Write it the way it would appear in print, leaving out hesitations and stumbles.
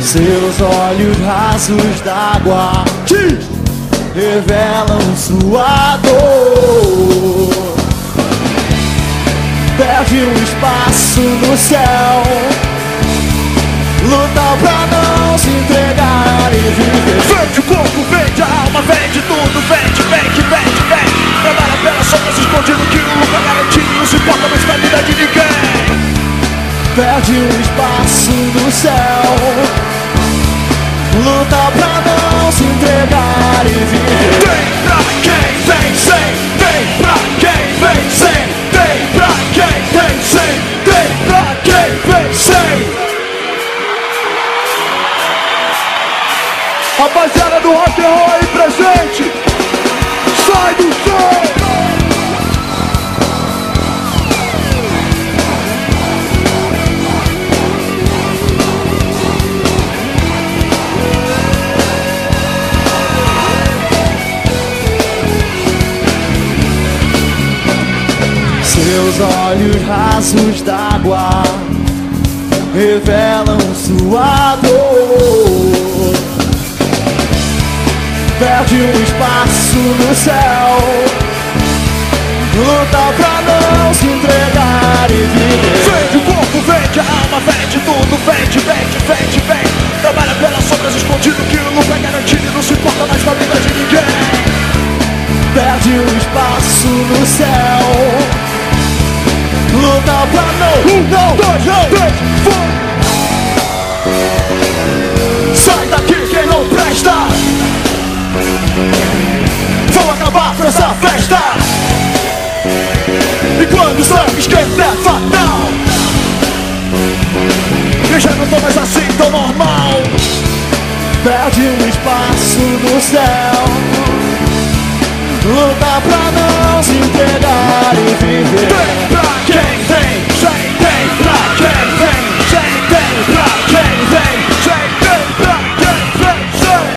Seus olhos rasos d'água revelam sua dor. Perde um espaço no céu, luta pra não se entregar e viver. Vende o corpo, vende a alma, vende tudo, vende, vende, vende, vende. Trabalha pelas sombras escondido que o lugar garantido não se importa mais com a vida de ninguém. Perde um espaço no céu, luta pra não se entregar e viver. Vem pra quem vem sem, vem pra quem vem sem, vem pra quem vem sem, vem pra quem vem sem. Rapaziada do rock and roll aí presente, sai do som! Seus olhos rasos d'água revelam sua dor. Perde um espaço no céu, luta pra não se entregar e viver. Vende o corpo, vende a alma, vende tudo, vende, vende, vende, vende. Trabalha pelas sombras escondido que o lucro é garantido e não se importa mais com a vida de ninguém. Perde um espaço no céu, luta pra não, dois, três, foi! Sai daqui quem não presta! Vão acabar com essa festa! E quando o sangue esquenta é fatal! Eu já não tô mais assim tão normal! perde um espaço no céu, luta pra não se entregar e viver. Vem pra quem vem!